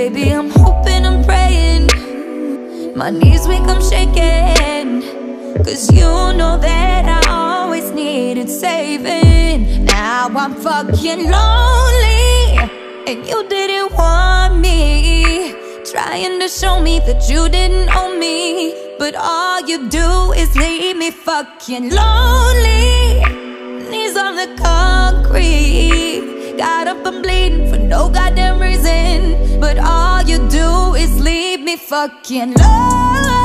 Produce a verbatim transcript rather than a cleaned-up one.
Baby, I'm hoping, I'm praying, my knees weak, I'm shaking, cause you know that I always needed saving. Now I'm fucking lonely, and you didn't want me, trying to show me that you didn't own me, but all you do is leave me fucking lonely. Knees on the concrete, got up and bleeding for no goddamn reason, but all you do is leave me fucking lonely.